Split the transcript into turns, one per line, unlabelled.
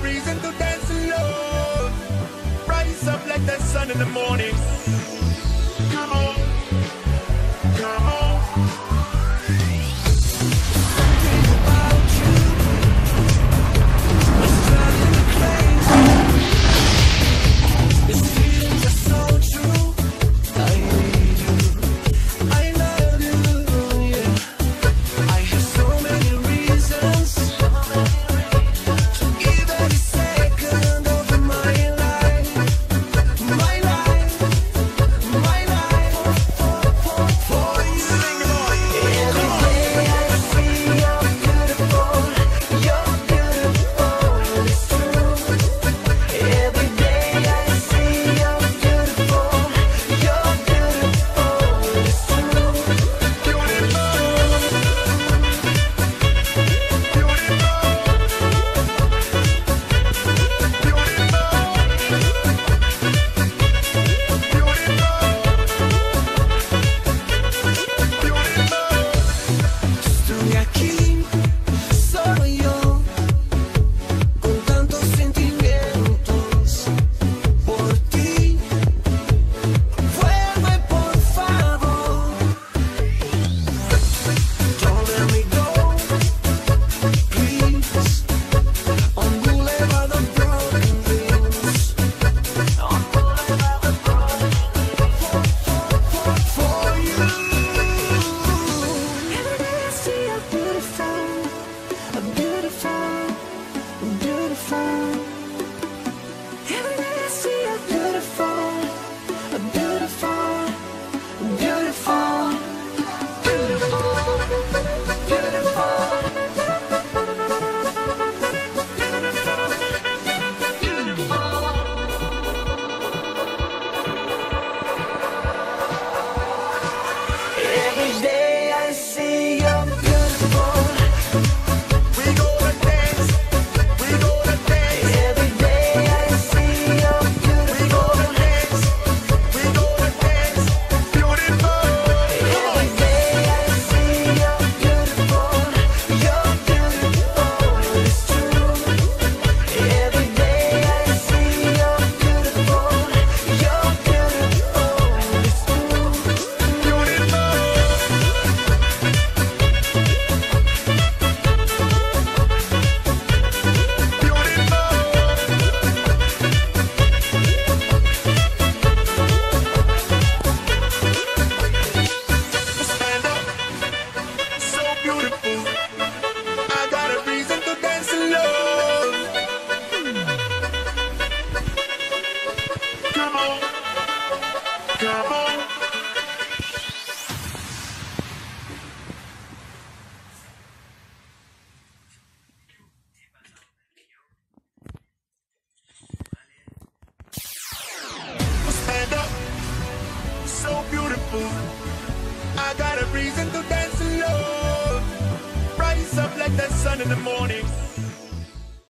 reason to dance alone. Rise up like the sun in the morning. Come on, come on. Something about you is driving me crazy. This feeling just so true. I need you, I love you, yeah. I have so many reasons to give every second of my life, my life, my life for you. Every day I see you're beautiful, it's true. Every day I see you're beautiful, it's true. Estoy aquí, solo yo, con tantos sentimientos por ti. Vuelve por favor. Don't let me go, please. On Boulevard of Broken Dreams. On Boulevard of Broken Dreams. For you. Every day I see a beautiful, beautiful. Every day I see a beautiful, beautiful. Every day I see you're beautiful. We gonna dance, we gonna dance. Every day I see you're beautiful. We gonna dance, we gonna dance. Beautiful. Every day I see you're beautiful, it's true. Every day I see you're beautiful, it's true. Stand up, so beautiful. I got a reason to dance alone. Come on, come on. Stand up, so beautiful. I got a reason to dance alone. Rise up like the sun in the morning.